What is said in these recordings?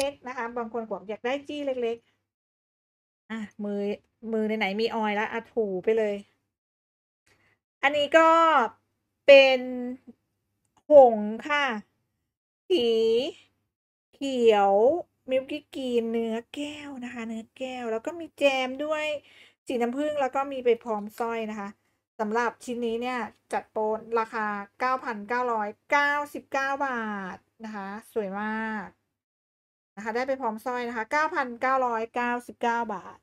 ล็กๆนะคะบางคนบอกอยากได้จี้เล็กๆอะมือไหนๆมีออยล์แล้วถูไปเลย อันนี้ก็เป็นหงส์ค่ะสีเขียว Milky Green เนื้อแก้วนะคะเนื้อแก้วแล้วก็มีแจมด้วยสีน้ำผึ้งแล้วก็มีไปพร้อมสร้อยนะคะสำหรับชิ้นนี้เนี่ยจัดโปรราคา9,999บาทนะคะสวยมากนะคะได้ไปพร้อมสร้อยนะคะ9,999บาท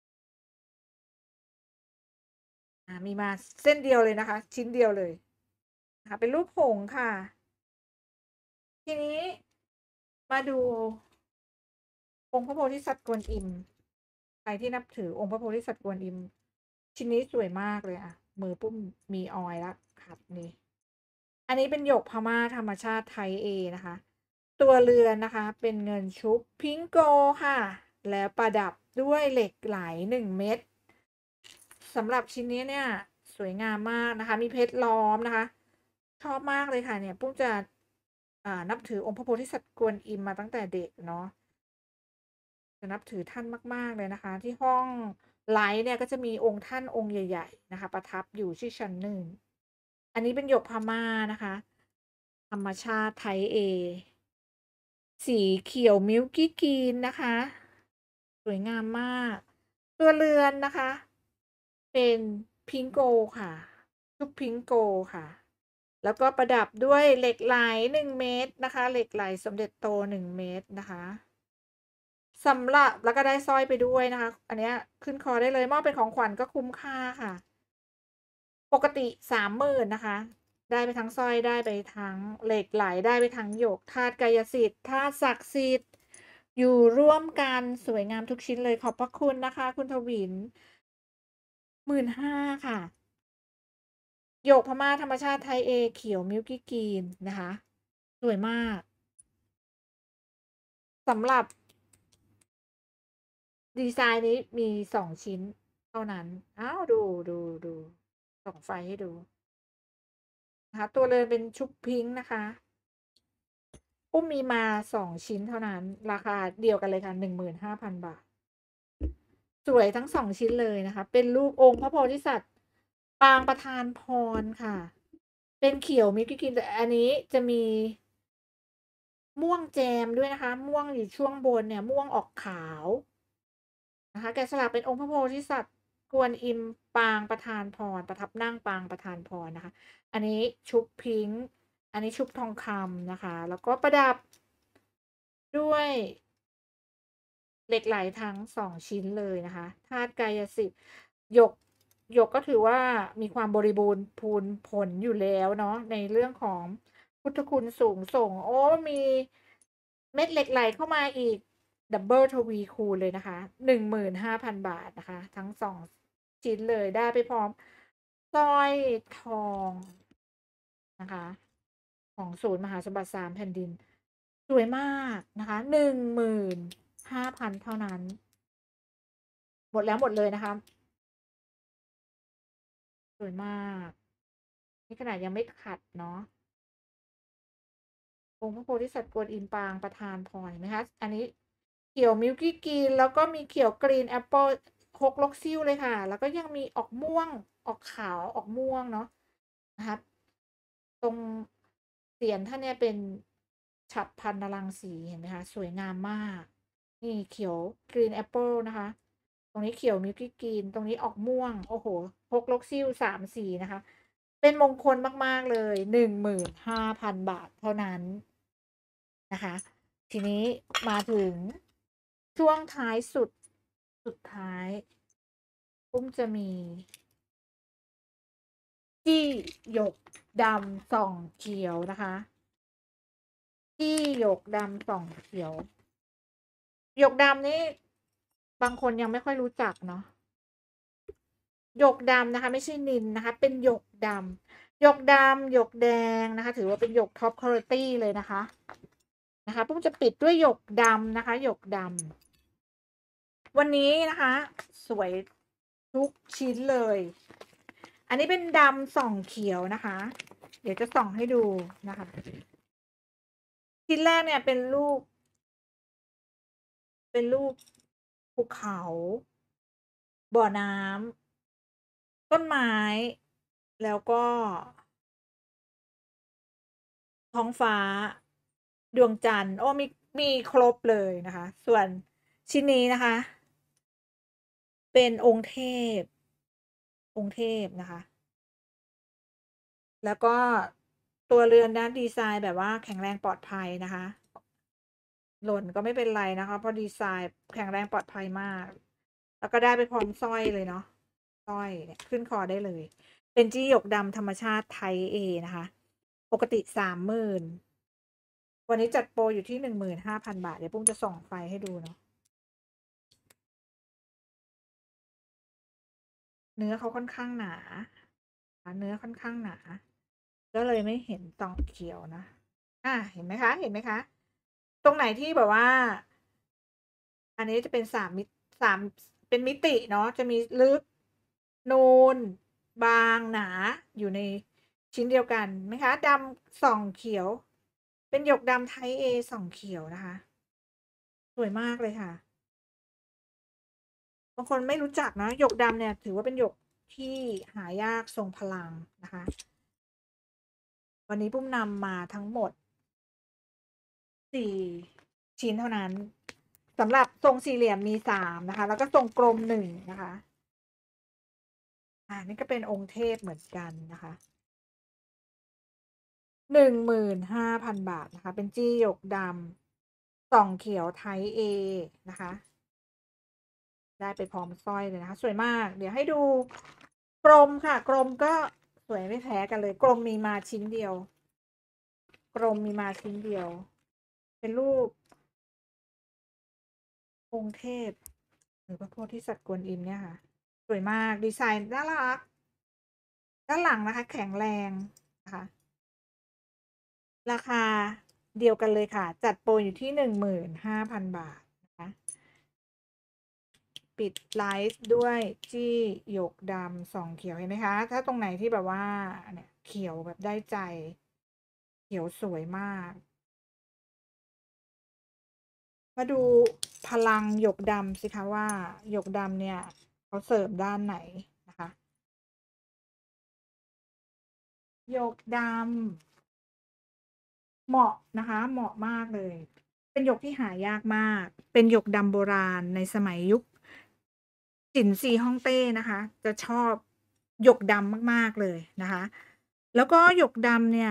มีมาเส้นเดียวเลยนะคะชิ้นเดียวเลยนะคะเป็นรูปหงส์ค่ะ ทีนี้มาดูองค์พระโพธิสัตว์กวนอิมใครที่นับถือองค์พระโพธิสัตว์กวนอิมชิ้นนี้สวยมากเลยอะมือปุ้มมีออยล์แล้วครับนี่อันนี้เป็นหยกพม่าธรรมชาติไทยเอนะคะตัวเรือนนะคะเป็นเงินชุบพิงโกค่ะแล้วประดับด้วยเหล็กไหล1 เม็ดสำหรับชิ้นนี้เนี่ยสวยงามมากนะคะมีเพชรล้อมนะคะชอบมากเลยค่ะเนี่ยปุ้มจะนับถือองค์พระโพธิสัตว์กวนอิมมาตั้งแต่เด็กเนาะจะนับถือท่านมากๆเลยนะคะที่ห้องไลฟ์เนี่ยก็จะมีองค์ท่านองค์ใหญ่ๆนะคะประทับอยู่ที่ชั้น1อันนี้เป็นหยกพม่านะคะธรรมชาติไทยเอสีเขียวมิลกี้กรีนนะคะสวยงามมากตัวเรือนนะคะเป็นพิงโกค่ะชุบพิงโกค่ะแล้วก็ประดับด้วยเหล็กไหล1 เม็ดนะคะเหล็กไหลสมเด็จโต1 เม็ดนะคะสำหรับแล้วก็ได้สร้อยไปด้วยนะคะอันเนี้ยขึ้นคอได้เลยมอบเป็นของขวัญก็คุ้มค่าค่ะปกติ30,000นะคะได้ไปทั้งสร้อยได้ไปทั้งเหล็กไหลได้ไปทั้งหยกธาตุกายสิทธิ์ธาตุศักดิ์สิทธิ์อยู่ร่วมกันสวยงามทุกชิ้นเลยขอบพระคุณนะคะคุณทวิน15,000ค่ะหยกพม่าธรรมชาติไทยเอเขียวมิลกี้กรีนนะคะสวยมากสำหรับดีไซน์นี้มี2 ชิ้นเท่านั้นอ้าวดูส่องไฟให้ดูนะคะตัวเรือนเป็นชุบพิงค์นะคะปุ้มมีมา2 ชิ้นเท่านั้นราคาเดียวกันเลยค่ะ15,000บาทสวยทั้ง2 ชิ้นเลยนะคะเป็นรูปองค์พระโพธิสัตว์ปางประทานพรค่ะเป็นเขียวมิลกี้กรีนแต่อันนี้จะมีม่วงแจมด้วยนะคะม่วงอยู่ช่วงบนเนี่ยม่วงออกขาวนะคะแกะสลักเป็นองค์พระโพธิสัตว์กวนอิมปางประทานพรประทับนั่งปางประทานพรนะคะอันนี้ชุบพิงค์อันนี้ชุบทองคำนะคะแล้วก็ประดับด้วยเหล็กไหลทั้ง2 ชิ้นเลยนะคะธาตุกายสิทธิ์หยกก็ถือว่ามีความบริบูรณ์พูนผลอยู่แล้วเนาะในเรื่องของพุทธคุณสูงส่งโอ้มีเม็ดเหล็กไหลเข้ามาอีกดับเบิลทวีคูณเลยนะคะ15,000บาทนะคะทั้ง2 ชิ้นเลยได้ไปพร้อมสร้อยทองนะคะของศูนย์มหาสมบัติ3 แผ่นดินสวยมากนะคะ15,000เท่านั้นหมดแล้วหมดเลยนะคะสวยมากนี่ขนาดยังไม่ขัดเนาะองค์พระโพธิสัตว์กวนอิมปางประทานพรเห็นไหมคะอันนี้เขียวมิลกี้กรีนแล้วก็มีเขียวกรีนแอปเปิล6ลกซิ่วเลยค่ะแล้วก็ยังมีออกม่วงออกขาวออกม่วงเนาะนะคะตรงเสียนท่านเนี่ยเป็นฉัตรพันนรังสีเห็นไหมคะสวยงามมากนี่เขียวกรีนแอปเปิลนะคะตรงนี้เขียวมิลกี้กรีนตรงนี้ออกม่วงโอ้โห6ลกซิ่ว3 สีนะคะเป็นมงคลมากๆเลย15,000บาทเท่านั้นนะคะทีนี้มาถึงช่วงท้ายสุดท้ายปุ้มจะมีจี้หยกดำส่องเขียวนะคะจี้หยกดำส่องเขียวหยกดำนี่บางคนยังไม่ค่อยรู้จักเนาะหยกดำนะคะไม่ใช่นิลนะคะเป็นหยกดำหยกดำหยกแดงนะคะถือว่าเป็นหยกท็อปควอลิตี้เลยนะคะปุ้มจะปิดด้วยหยกดำนะคะหยกดำวันนี้นะคะสวยทุกชิ้นเลยอันนี้เป็นดำส่องเขียวนะคะเดี๋ยวจะส่องให้ดูนะคะชิ้นแรกเนี่ยเป็นรูปเป็นรูปภูเขา บ่อน้ำ ต้นไม้ แล้วก็ ท้องฟ้า ดวงจันทร์ โอ้ มีครบเลยนะคะ ส่วนชิ้นนี้นะคะ เป็นองค์เทพ องค์เทพนะคะ แล้วก็ตัวเรือนนะดีไซน์แบบว่าแข็งแรงปลอดภัยนะคะ หล่นก็ไม่เป็นไรนะคะ เพราะดีไซน์แข็งแรงปลอดภัยมาก แล้วก็ได้ไปพร้อมสร้อยเลยเนาะ สร้อยเนี่ยขึ้นคอได้เลย เป็นจี้หยกดำธรรมชาติ Type A นะคะ ปกติ 30,000 วันนี้จัดโปรอยู่ที่ 15,000 บาท เดี๋ยวปุ้มจะส่องไฟให้ดูเนาะ เนื้อเขาค่อนข้างหนา เนื้อค่อนข้างหนา ก็เลยไม่เห็นต่องเขียวนะ เห็นไหมคะ เห็นไหมคะ ตรงไหนที่แบบว่า อันนี้จะเป็น3 เป็นมิติเนาะ จะมีลึก นูน บาง หนา อยู่ในชิ้นเดียวกันไหมคะ ดำส่องเขียว เป็นหยกดำ Type A ส่องเขียวนะคะ สวยมากเลยค่ะ บางคนไม่รู้จักนะ หยกดำเนี่ยถือว่าเป็นหยกที่หายากทรงพลังนะคะ วันนี้ปุ้มนำมาทั้งหมด 4 ชิ้นเท่านั้น สำหรับทรงสี่เหลี่ยมมี 3 นะคะ แล้วก็ทรงกลม 1 นะคะ นี่ก็เป็นองค์เทพเหมือนกันนะคะ 15,000 บาทนะคะ เป็นจี้หยกดำ ส่องเขียว Type A นะคะ ได้ไปพร้อมสร้อยเลยนะคะ สวยมาก เดี๋ยวให้ดูกลมค่ะ กลมก็สวยไม่แพ้กันเลย กลมมีมาชิ้นเดียว กลมมีมาชิ้นเดียว เป็นรูป องค์เทพ หรือพระโพธิสัตว์กวนอิมเนี่ยค่ะ สวยมาก ดีไซน์น่ารัก ด้านหลังนะคะ แข็งแรงนะคะ ราคาเดียวกันเลยค่ะ จัดโปรอยู่ที่ 15,000 บาทนะคะ ปิดไลฟ์ด้วยจี้หยกดำ ส่องเขียว เห็นไหมคะ ถ้าตรงไหนที่แบบว่า เนี่ยเขียวแบบได้ใจ เขียวสวยมาก มาดูพลังหยกดำสิคะว่า หยกดำเนี่ยเขาเสริมด้านไหนนะคะ หยกดำ เหมาะนะคะ เหมาะมากเลย เป็นหยกที่หายากมาก เป็นหยกดำโบราณในสมัยยุค จินซีฮ่องเต้นะคะ จะชอบหยกดำมาก ๆ เลยนะคะ แล้วก็หยกดำเนี่ย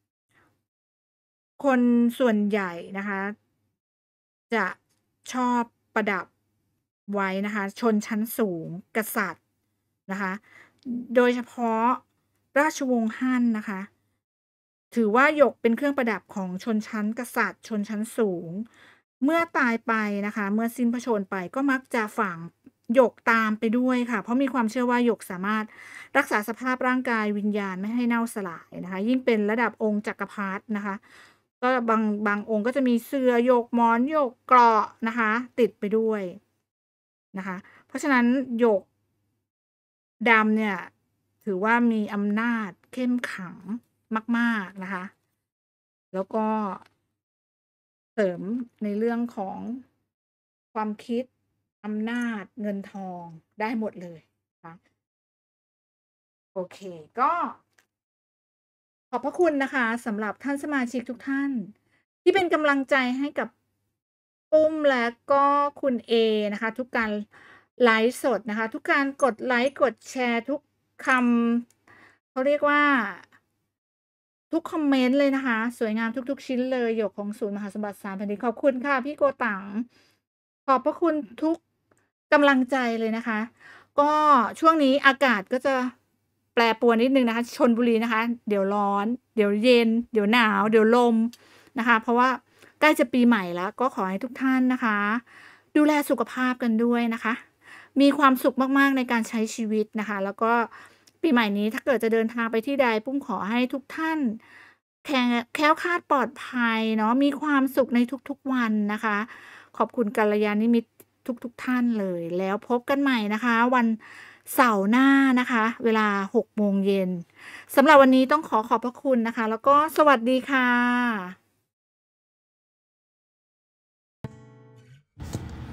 คนส่วนใหญ่นะคะ จะชอบประดับไว้นะคะ ชนชั้นสูง กษัตริย์นะคะ โดยเฉพาะราชวงศ์ฮั่นนะคะ ถือว่าหยกเป็นเครื่องประดับของชนชั้นกษัตริย์ ชนชั้นสูง เมื่อตายไปนะคะ เมื่อสิ้นพระชนม์ไปก็มักจะฝังหยกตามไปด้วยค่ะ เพราะมีความเชื่อว่าหยกสามารถรักษาสภาพร่างกายวิญญาณไม่ให้เน่าสลายนะคะ ยิ่งเป็นระดับองค์จักรพรรดินะคะ ก็บางองค์ก็จะมีเสื่อหยก หมอนหยก เกราะนะคะ ติดไปด้วยนะคะ เพราะฉะนั้นหยกดำเนี่ย ถือว่ามีอำนาจเข้มขลังมาก ๆ นะคะ แล้วก็ เสริมในเรื่องของความคิด อำนาจ เงินทองได้หมดเลยนะคะ โอเค ก็ ขอบพระคุณนะคะสำหรับท่านสมาชิกทุกท่าน ที่เป็นกำลังใจให้กับปุ้ม และก็คุณเอนะคะ ทุกการไลฟ์สดนะคะ ทุกการกดไลก์กดแชร์ ทุกคำ เขาเรียกว่า ทุกคอมเมนต์เลยนะคะ สวยงามทุก ๆ ชิ้นเลย หยกของศูนย์มหาสมบัติ3 แผ่นดิน ขอบคุณค่ะพี่โกตั๋ง ขอบพระคุณทุกกำลังใจเลยนะคะ ก็ช่วงนี้อากาศก็จะแปรปรวนนิดหนึ่งนะคะ ชลบุรีนะคะ เดี๋ยวร้อน เดี๋ยวเย็น เดี๋ยวหนาว เดี๋ยวลมนะคะ เพราะว่าใกล้จะปีใหม่แล้ว ก็ขอให้ทุกท่านนะคะ ดูแลสุขภาพกันด้วยนะคะ มีความสุขมาก ๆ ในการใช้ชีวิตนะคะ แล้วก็ปีใหม่นี้ถ้าเกิดจะเดินทางไปที่ใด ปุ้มขอให้ทุกท่าน แคล้วคลาดปลอดภัยเนาะ มีความสุขในทุก ๆ วันนะคะ ขอบคุณกัลยาณมิตรทุก ๆ ท่านเลย แล้วพบกันใหม่นะคะ วันเสาร์หน้านะคะ เวลา 6 โมงเย็น สำหรับวันนี้ต้องขอขอบพระคุณนะคะ แล้วก็สวัสดีค่ะ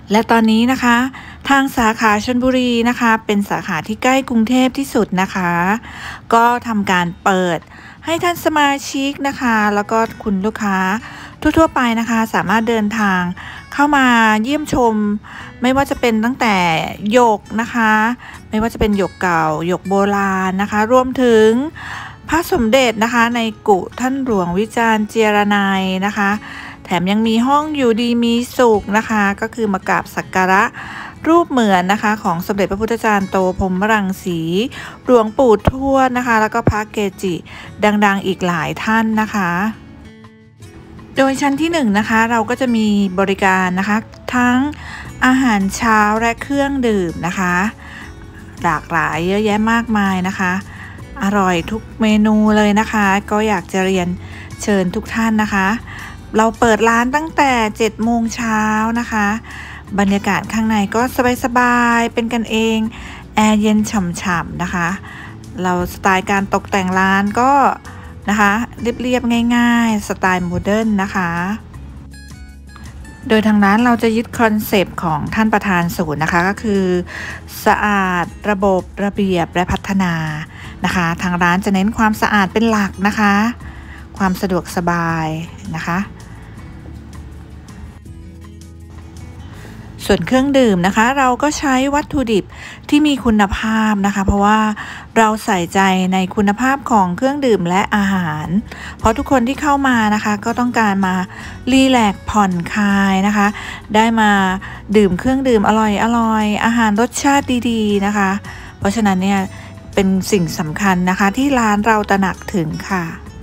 และตอนนี้นะคะทางสาขาชลบุรีนะคะเป็นสาขาที่ใกล้กรุงเทพที่สุดนะคะก็ทำการเปิดให้ท่านสมาชิกนะคะแล้วก็คุณลูกค้าทั่วๆไปนะคะสามารถเดินทางเข้ามาเยี่ยมชมไม่ว่าจะเป็นตั้งแต่หยกนะคะไม่ว่าจะเป็นหยกเก่าหยกโบราณนะคะรวมถึงพระสมเด็จนะคะในกุท่านหลวงวิจารณ์เจรนัยนะคะแถมยังมีห้องอยู่ดีมีสุขนะคะก็คือมากราบสักการะรูปเหมือนนะคะของสมเด็จพระพุทธจารย์โตพรหมรังสีหลวงปู่ทวดนะคะแล้วก็พระเกจิดังๆอีกหลายท่านนะคะโดยชั้นที่1นะคะเราก็จะมีบริการนะคะทั้งอาหารเช้าและเครื่องดื่มนะคะหลากหลายเยอะแยะมากมายนะคะอร่อยทุกเมนูเลยนะคะก็อยากจะเรียนเชิญทุกท่านนะคะเราเปิดร้านตั้งแต่7 โมงเช้านะคะบรรยากาศข้างในก็สบายๆเป็นกันเองแอร์เย็นฉ่ำๆนะคะเราสไตล์การตกแต่งร้านก็นะคะเรียบๆง่ายๆสไตล์โมเดิร์นนะคะโดยทางร้านเราจะยึดคอนเซปต์ของท่านประธานศูนย์นะคะก็คือสะอาดระบบระเบียบและพัฒนานะคะทางร้านจะเน้นความสะอาดเป็นหลักนะคะความสะดวกสบายนะคะส่วนเครื่องดื่มนะคะเราก็ใช้วัตถุดิบที่มีคุณภาพนะคะเพราะว่าเราใส่ใจในคุณภาพของเครื่องดื่มและอาหารเพราะทุกคนที่เข้ามานะคะก็ต้องการมารีแลกซ์ผ่อนคลายนะคะได้มาดื่มเครื่องดื่มอร่อยอาหารรสชาติดีๆนะคะเพราะฉะนั้นเนี่ยเป็นสิ่งสำคัญนะคะที่ร้านเราตระหนักถึงค่ะ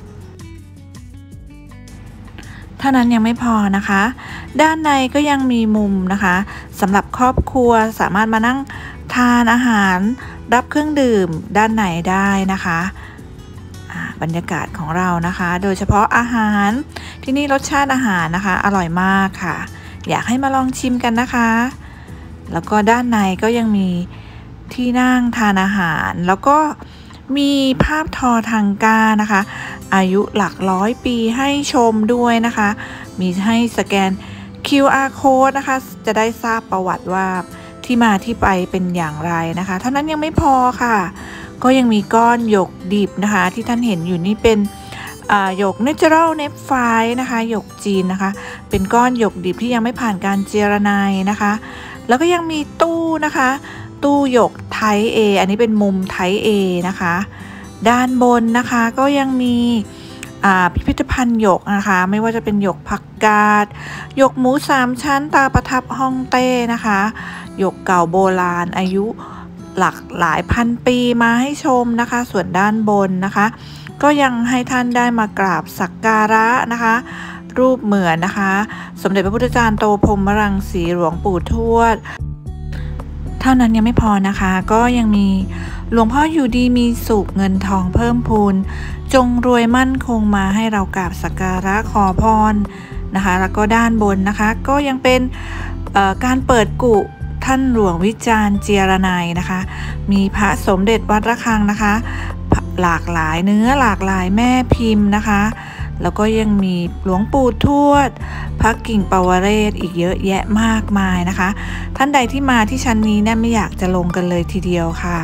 เท่านั้นยังไม่พอนะคะด้านในก็ยังมีมุมนะคะสำหรับครอบครัวสามารถมานั่งทานอาหารรับเครื่องดื่มด้านในได้นะคะบรรยากาศของเรานะคะโดยเฉพาะอาหารที่นี่รสชาติอาหารนะคะอร่อยมากค่ะอยากให้มาลองชิมกันนะคะแล้วก็ด้านในก็ยังมีที่นั่งทานอาหารแล้วก็มีภาพทอทังก้านะคะอายุหลัก100 ปีให้ชมด้วยนะคะมีให้สแกน QR code นะคะจะได้ทราบประวัติว่าที่มาที่ไปเป็นอย่างไรนะคะเท่านั้นยังไม่พอค่ะก็ยังมีก้อนหยกดิบนะคะที่ท่านเห็นอยู่นี่เป็นหยก Natural Nephrite นะคะหยกจีนนะคะเป็นก้อนหยกดิบที่ยังไม่ผ่านการเจรไนนะคะแล้วก็ยังมีตู้นะคะตู้หยกไทป์ A อันนี้เป็นมุมไทป์ A นะคะด้านบนนะคะก็ยังมีพิพิธภัณฑ์หยกนะคะไม่ว่าจะเป็นหยกผักกาดหยกหมู3 ชั้นตาประทับฮ่องเต้นะคะหยกเก่าโบราณอายุหลายพันปีมาให้ชมนะคะส่วนด้านบนนะคะก็ยังให้ท่านได้มากราบสักการะนะคะรูปเหมือนนะคะสมเด็จพระพุทธจารย์โตพรหมรังสีหลวงปู่ทวดเท่านั้นยังไม่พอนะคะก็ยังมีหลวงพ่ออยู่ดีมีสุขเงินทองเพิ่มพูนจงรวยมั่นคงมาให้เรากราบสักการะขอพรนะคะแล้วก็ด้านบนนะคะก็ยังเป็นการเปิดกุท่านหลวงวิจารณ์เจรนัยนะคะมีพระสมเด็จวัดระฆังนะคะหลากหลายเนื้อหลากหลายแม่พิมพ์นะคะแล้วก็ยังมีหลวงปู่ทวดพระกิ่งปวเรศอีกเยอะแยะมากมายนะคะท่านใดที่มาที่ชั้นนี้เนี่ยไม่อยากจะลงกันเลยทีเดียวค่ะ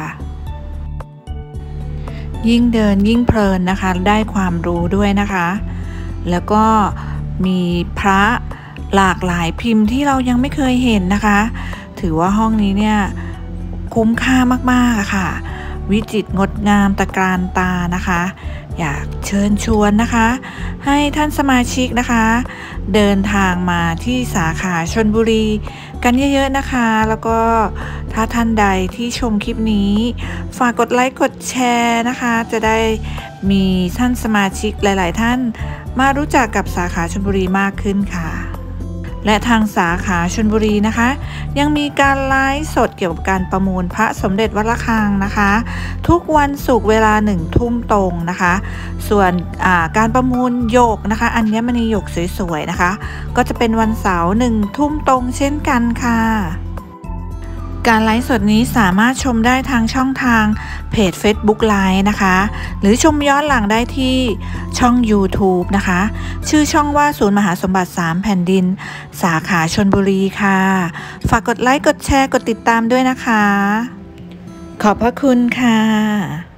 ยิ่งเดินยิ่งเพลินนะคะได้ความรู้ด้วยนะคะแล้วก็มีพระหลากหลายพิมพ์ที่เรายังไม่เคยเห็นนะคะถือว่าห้องนี้เนี่ยคุ้มค่ามากๆค่ะวิจิตรงดงามตะการตานะคะอยากเชิญชวนนะคะให้ท่านสมาชิกนะคะเดินทางมาที่สาขาชลบุรีกันเยอะๆนะคะแล้วก็ถ้าท่านใดที่ชมคลิปนี้ฝากกดไลค์กดแชร์นะคะจะได้มีท่านสมาชิกหลายๆท่านมารู้จักกับสาขาชลบุรีมากขึ้นค่ะและทางสาขาชลบุรีนะคะยังมีการไลฟ์สดเกี่ยวกับการประมูลพระสมเด็จวัดระฆังนะคะทุกวันศุกร์เวลา1 ทุ่มตรงนะคะส่วนการประมูลหยกนะคะอัญมณีหยกสวยๆนะคะก็จะเป็นวันเสาร์1 ทุ่มตรงเช่นกันค่ะการไลฟ์สดนี้สามารถชมได้ทางช่องทางเพจ Facebook Live นะคะ หรือชมย้อนหลังได้ที่ช่อง YouTube นะคะ ชื่อช่องว่าศูนย์มหาสมบัติ3แผ่นดินสาขาชลบุรีค่ะ ฝากกดไลค์ กดแชร์ กดติดตามด้วยนะคะ ขอบพระคุณค่ะ